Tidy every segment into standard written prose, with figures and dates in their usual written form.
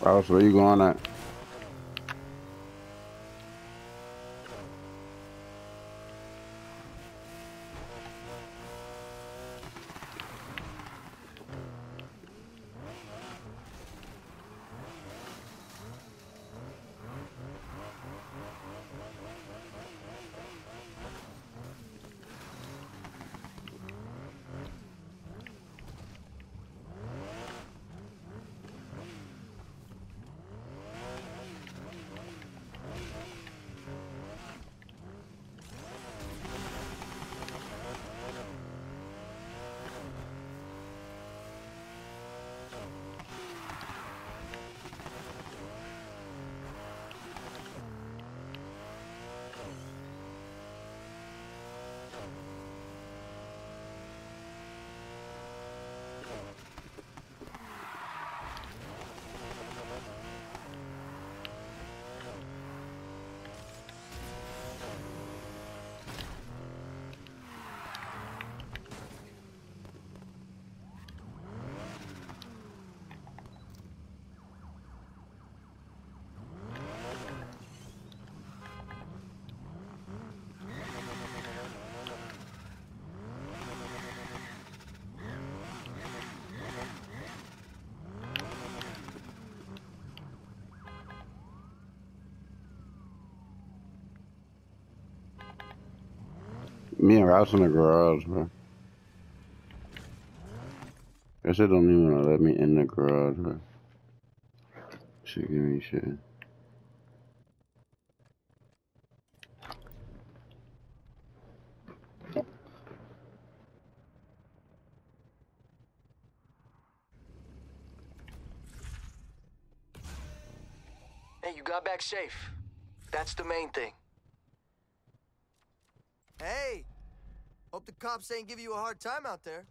Ross, where you going at? Me and Ross in the garage, bro. That shit don't even wanna let me in the garage, bro. Shit give me shit. Hey, you got back safe. That's the main thing. Hey! Hope the cops ain't give you a hard time out there.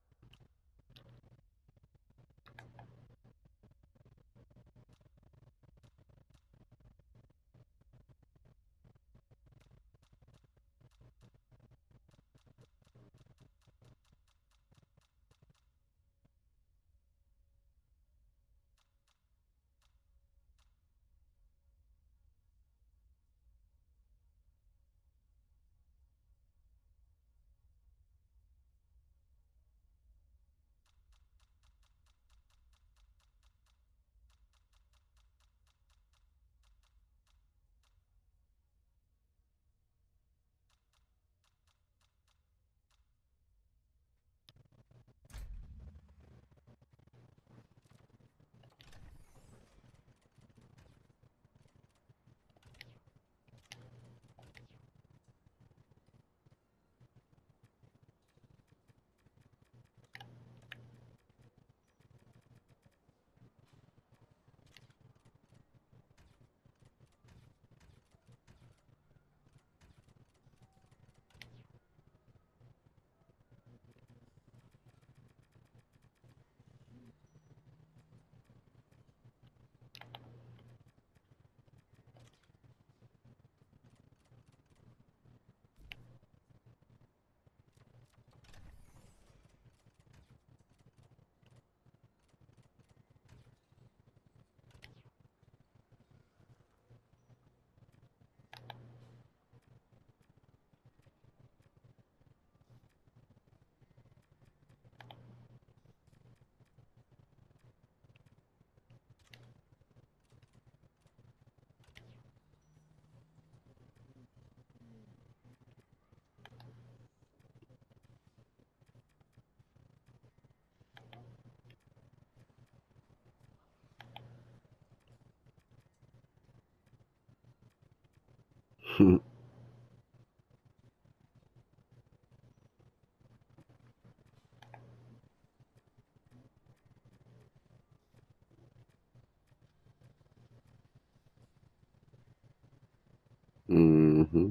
Mm-hmm.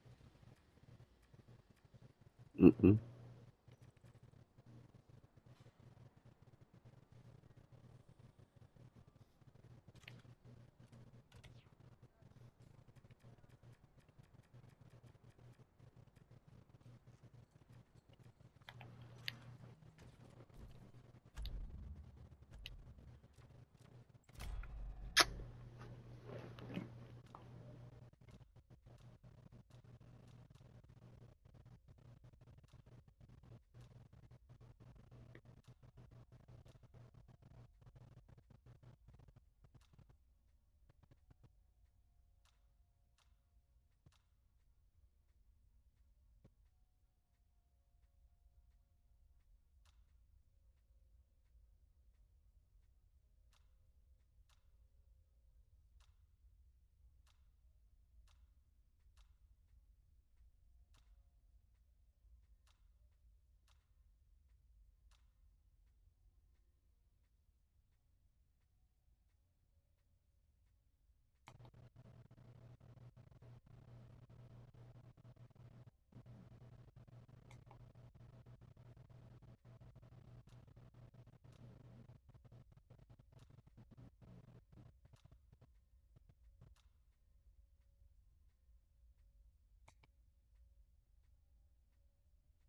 Mm-mm.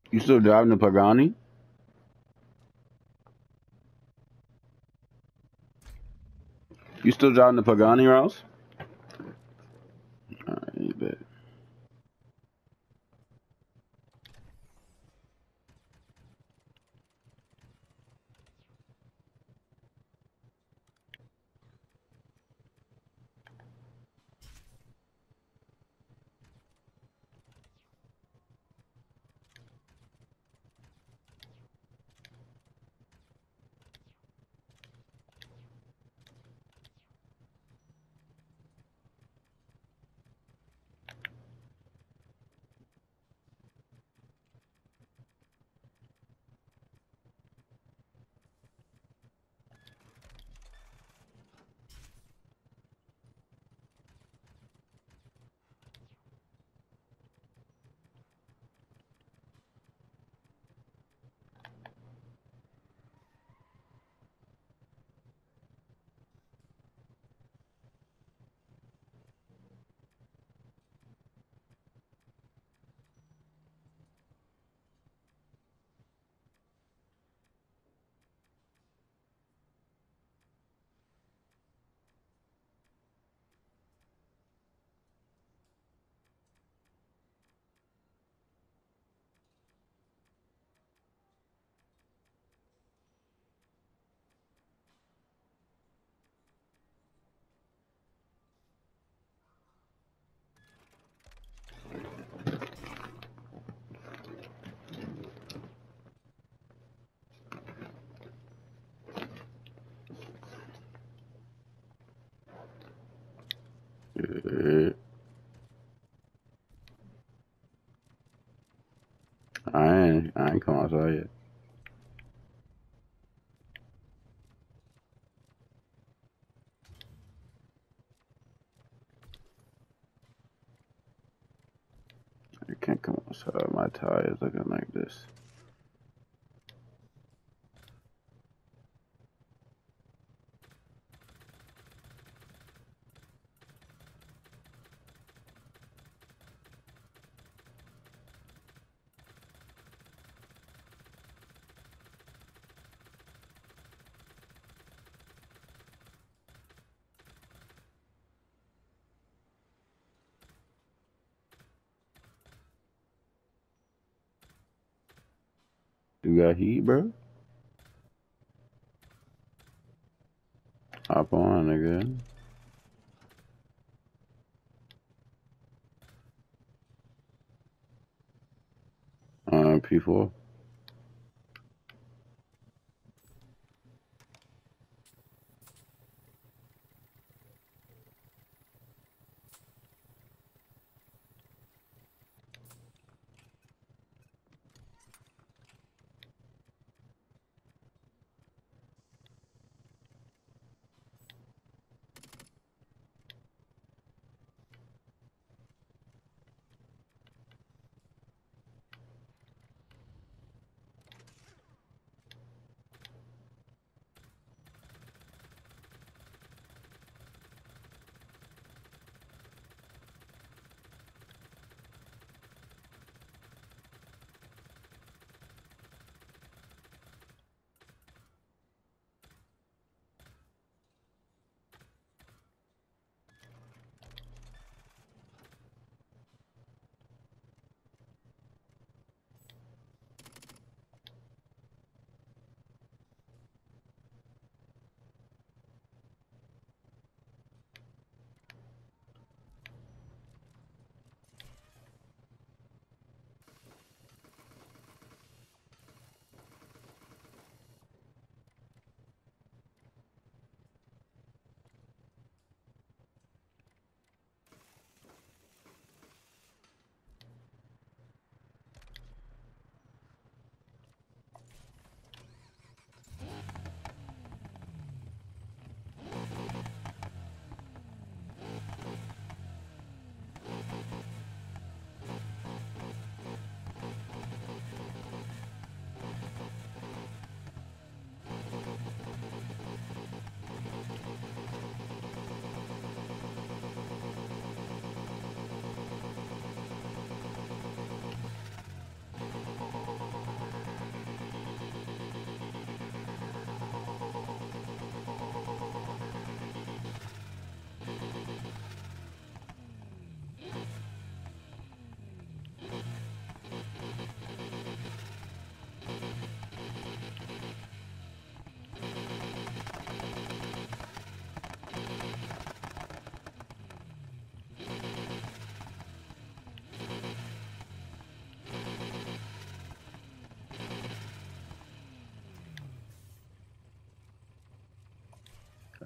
You still driving the Pagani? You still driving the Pagani, Rouse? Alright, you bet. Yeah. I ain't come outside yet. I can't come outside. My tire is looking like this. You got heat, bro? Hop on, nigga. P4.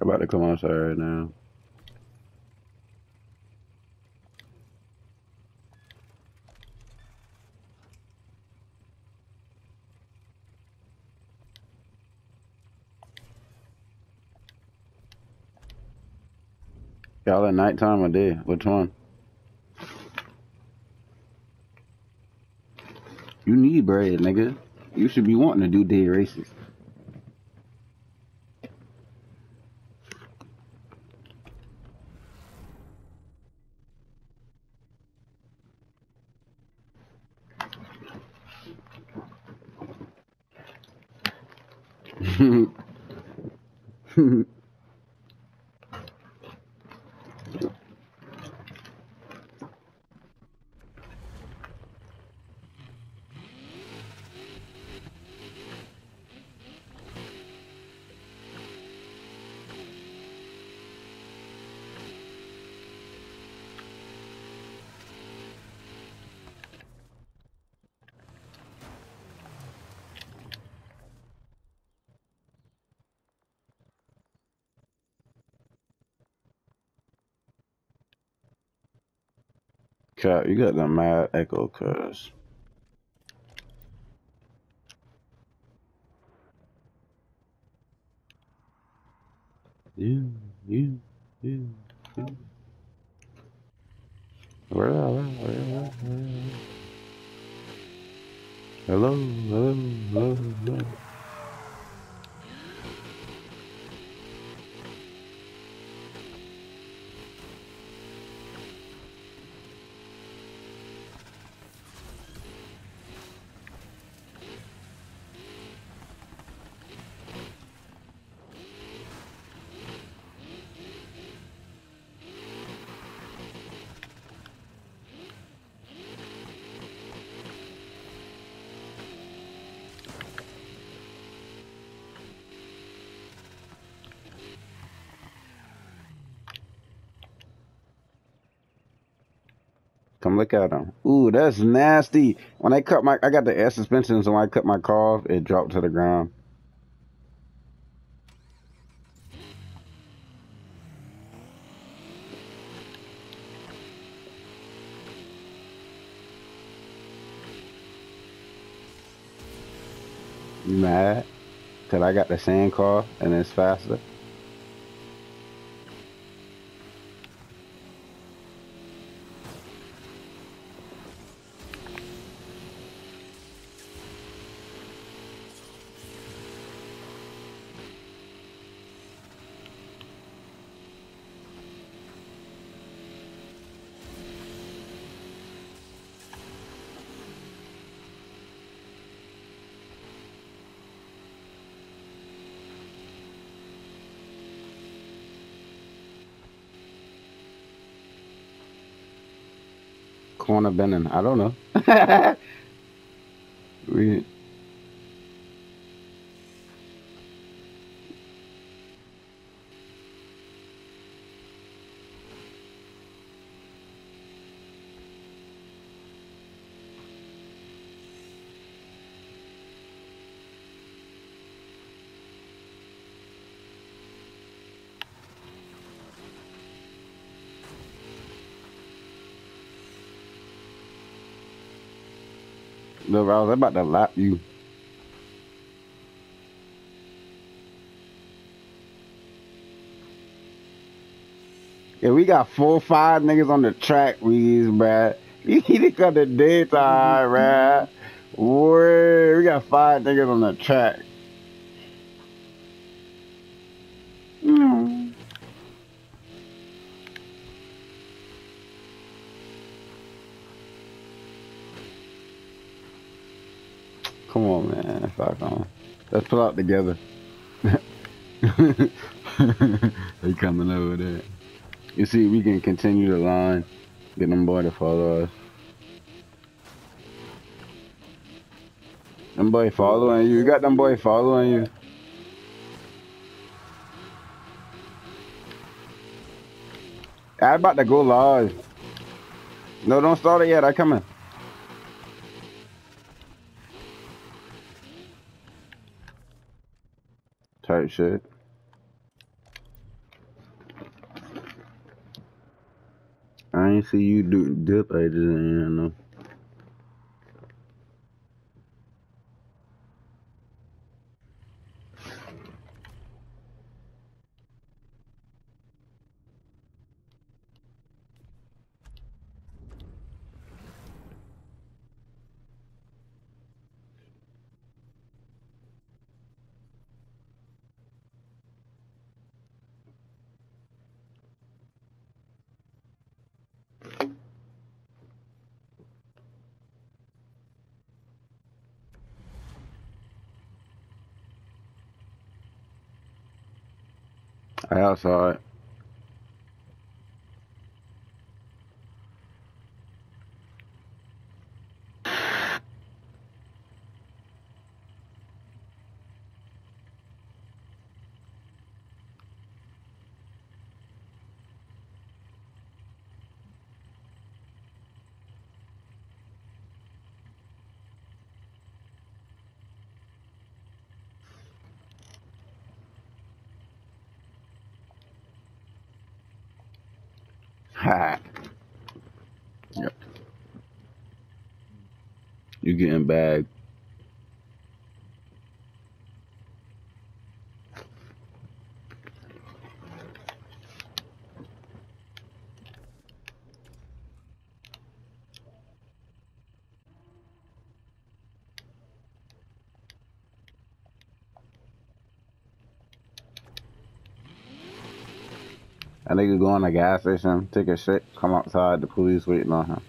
I'm about to come outside right now. Y'all at nighttime or day? Which one? You need bread, nigga. You should be wanting to do day races. Cat, you got the mad echo, cuz. You, you, you. Where? Hello, hello, hello, hello. Come look at them. Ooh, that's nasty. When I got the air suspension, so when I cut my car off, it dropped to the ground. You mad? Cause I got the same car and it's faster. Corner bending. I don't know. we Look, I was about to lap you. Yeah, we got 4 or 5 niggas on the track, we's, bruh. You need to cut the daytime, bruh. Word, we got 5 niggas on the track. Mm. Come on, man. Fuck on. Let's pull out together. They coming over there. You see, we can continue the line. Get them boy to follow us. Them boy following you. You got them boy following you. I about to go live. No, don't start it yet. I coming. Type shit. ain't see you do dip ages in, no. I outside. Ha. Yep. You getting bagged. That nigga go in the gas station, take a shit, come outside, the police waiting on him.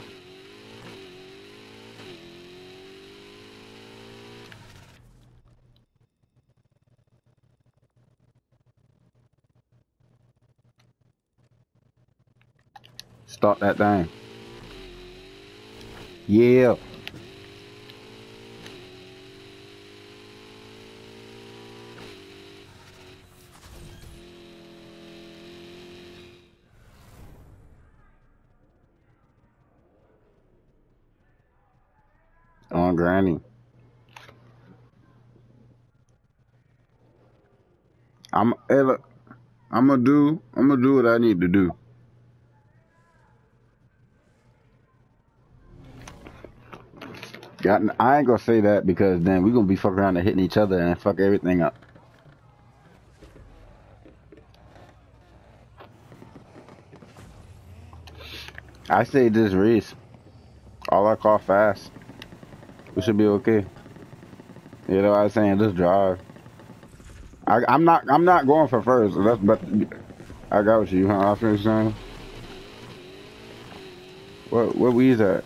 Start that thing. Yeah. On granny. Hey look, I'm gonna do what I need to do. I ain't gonna say that because then we gonna be fucking around and hitting each other and fuck everything up. I say just race. All I call fast. We should be okay. You know what I'm saying? Just drive. I'm not going for first. But I got what you, huh? I finished saying. What we's at?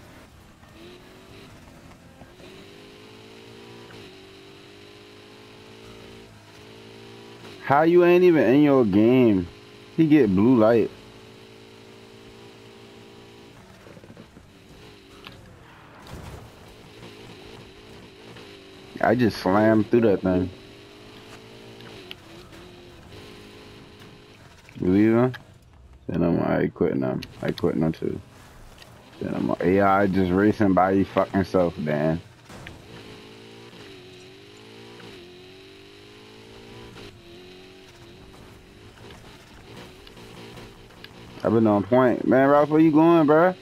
How you ain't even in your game? He get blue light. I just slammed through that thing. You leaving? Then I quitting them. I quitting them too. Then I'm AI just racing by you fucking self, man. I've been on point. Man, Ralph, where you going, bruh?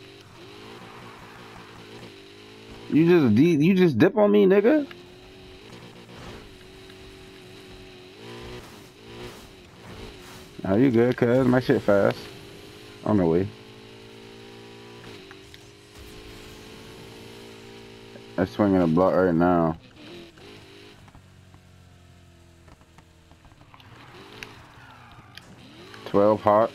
You just dip on me, nigga? Oh, you good, cuz? My shit fast. On the way. I'm swinging a block right now. $12 hot.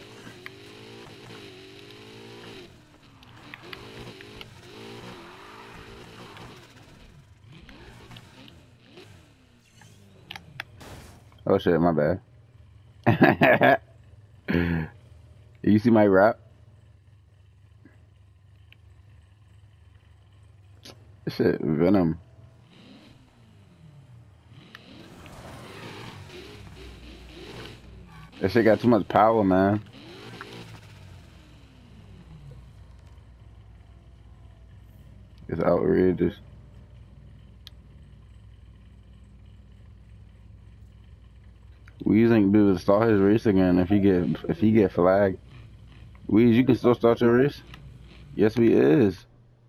Oh shit, my bad. You see my rap? Shit, Venom. That shit got too much power, man. It's outrageous. Weezing dude start his race again if he get flagged. Weez, you can still start your race? Yes, we is.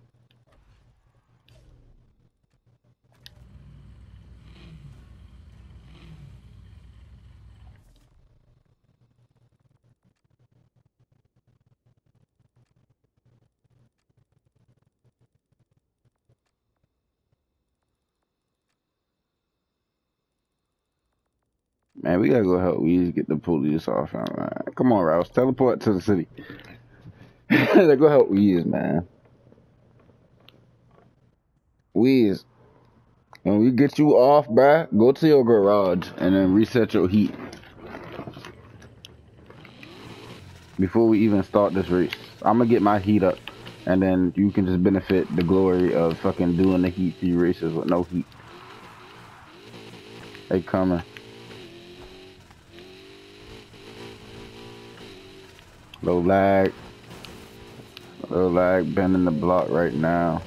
Man, we gotta go help Weez get the police off him, man. Come on, Rouse. Teleport to the city. Let's go help Weez, man. Weez, when we get you off, bruh, go to your garage and then reset your heat before we even start this race. I'm gonna get my heat up, and then you can just benefit the glory of fucking doing the heat-free races with no heat. They coming. Low lag. Low lag, bending the block right now.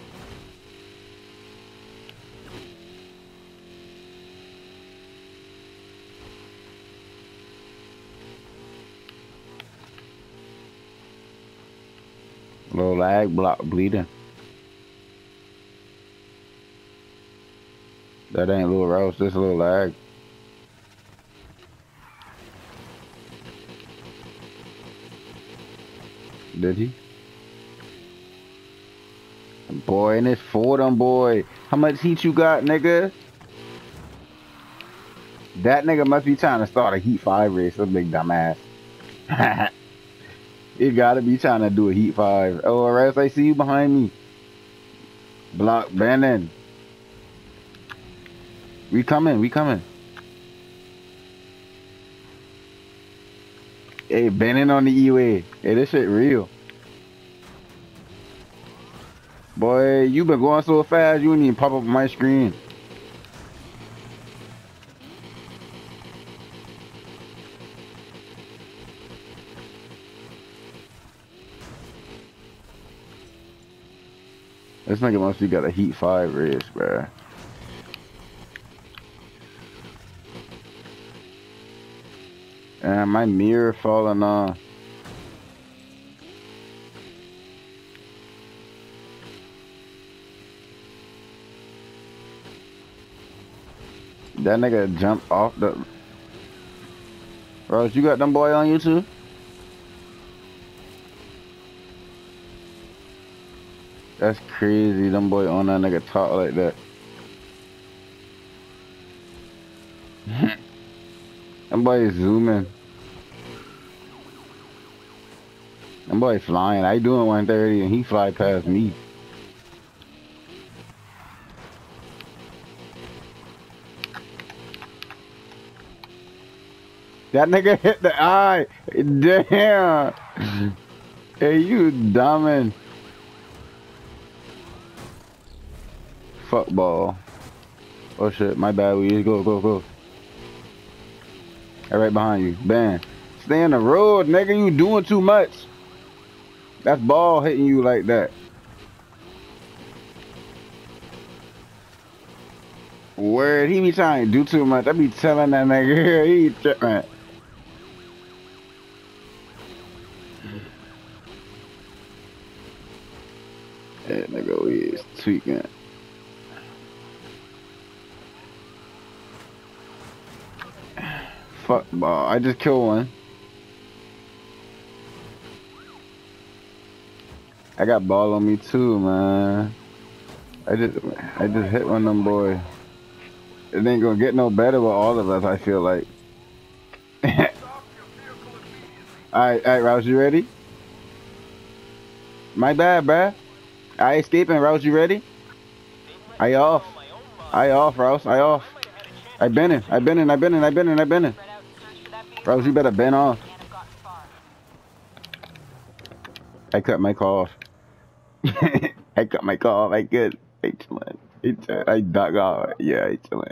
Low lag, block bleeding. That ain't Lil Rouse, this Lil Lag. Did he? Boy, and it's for them, boy. How much heat you got, nigga? That nigga must be trying to start a Heat 5 race, that big dumbass. He gotta be trying to do a Heat 5. Oh, Rouse, I see you behind me. Block Bannon. We coming, we coming. Hey, Bannon on the E-way. Hey, this shit real. Boy, you been going so fast, you didn't even pop up on my screen. This nigga must be got a Heat 5 race, bruh. And my mirror falling off. That nigga jumped off the... Rose, you got them boy on YouTube? That's crazy, them boy on that nigga talk like that. Them boy zooming. Them boy flying. I doing 130 and he fly past me. That nigga hit the eye. Damn. Hey, you dumbin'. Fuck ball. Oh shit, my bad. We go, go, go. Hey, right behind you. Bam. Stay in the road, nigga. You doing too much. That's ball hitting you like that. Word, he be trying to do too much. I be telling that nigga, he tripping. That nigga is tweaking. Fuck ball. I just killed one. I got ball on me too, man. I just hit one of them boys. It ain't gonna get no better with all of us, I feel like. Alright, Rouse, you ready? My bad, bruh. I escaping, Rouse, you ready? I off, Rouse, I off. I been in. Rouse, you better bend off. I cut my call off. I cut my call off, I good. I chillin'. I dug off. Yeah, I chillin'.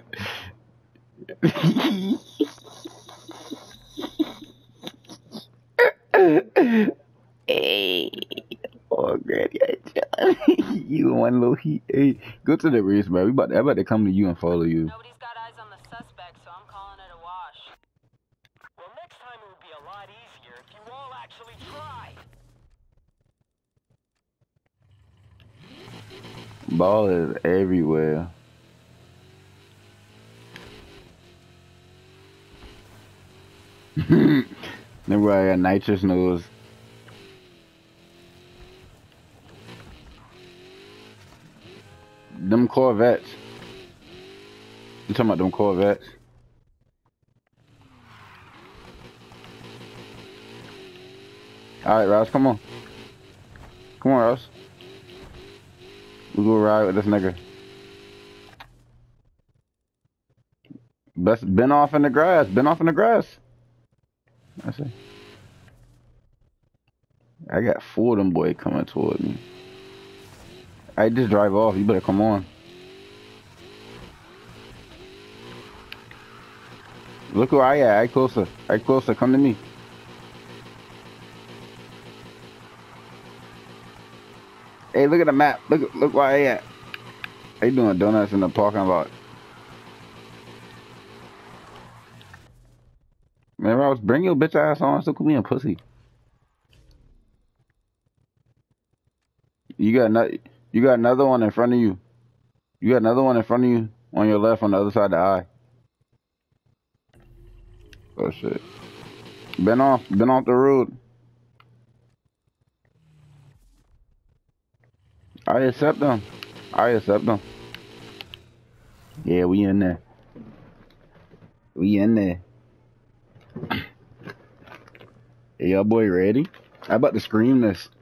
Hey. Oh, Granny, I chillin'. You one little heat. Hey, go to the race, bro. I'm about to come to you and follow you. Nobody's got eyes on the suspect, so I'm calling it a wash. Well, next time it would be a lot easier if you all actually tried. Ball is everywhere. Remember I got nitrous nose. Them Corvettes. You talking about them Corvettes? Alright, Ross, come on. Come on, Ross. We go ride with this nigga. Best been off in the grass. Been off in the grass. That's it. I got 4 of them boys coming toward me. I just drive off. You better come on. Look where I at. I closer. I closer. Come to me. Hey, look at the map. Look where I at. They doing donuts in the parking lot. Man, Ross, bring your bitch ass on. So could be a pussy. You got another one in front of you. You got another one in front of you on your left on the other side of the eye. Oh shit. Been off the road. I accept them. Yeah, we in there. Hey, y'all boy ready? I about to scream this.